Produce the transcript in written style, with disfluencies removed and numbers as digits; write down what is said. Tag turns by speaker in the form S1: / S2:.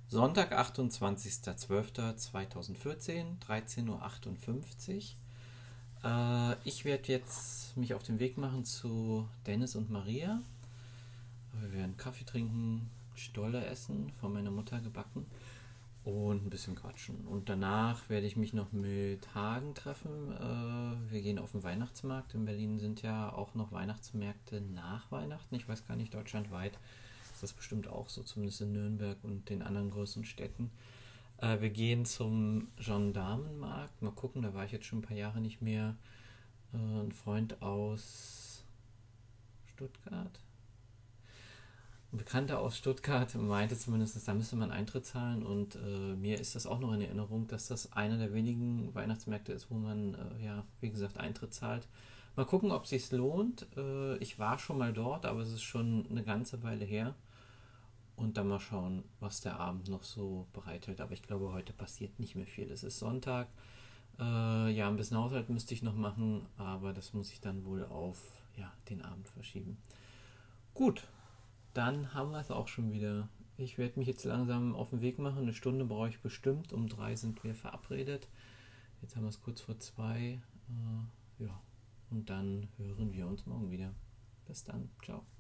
S1: Sonntag, 28.12.2014, 13:58 Uhr. Ich werde jetzt mich auf den Weg machen zu Dennis und Maria. Wir werden Kaffee trinken, Stolle essen, von meiner Mutter gebacken und ein bisschen quatschen. Und danach werde ich mich noch mit Hagen treffen. Wir gehen auf den Weihnachtsmarkt. In Berlin sind ja auch noch Weihnachtsmärkte nach Weihnachten. Ich weiß gar nicht, deutschlandweit ist das bestimmt auch so, zumindest in Nürnberg und den anderen größeren Städten. Wir gehen zum Gendarmenmarkt. Mal gucken, da war ich jetzt schon ein paar Jahre nicht mehr. Ein Freund aus Stuttgart, ein Bekannter aus Stuttgart meinte zumindest, da müsste man Eintritt zahlen, und mir ist das auch noch in Erinnerung, dass das einer der wenigen Weihnachtsmärkte ist, wo man, ja, wie gesagt, Eintritt zahlt. Mal gucken, ob es sich lohnt. Ich war schon mal dort, aber es ist schon eine ganze Weile her. Und dann mal schauen, was der Abend noch so bereithält. Aber ich glaube, heute passiert nicht mehr viel. Es ist Sonntag. Ja, ein bisschen Haushalt müsste ich noch machen, aber das muss ich dann wohl auf, ja, den Abend verschieben. Gut, dann haben wir es auch schon wieder. Ich werde mich jetzt langsam auf den Weg machen. Eine Stunde brauche ich bestimmt. Um 3 sind wir verabredet. Jetzt haben wir es kurz vor 2. Ja, und dann hören wir uns morgen wieder. Bis dann. Ciao.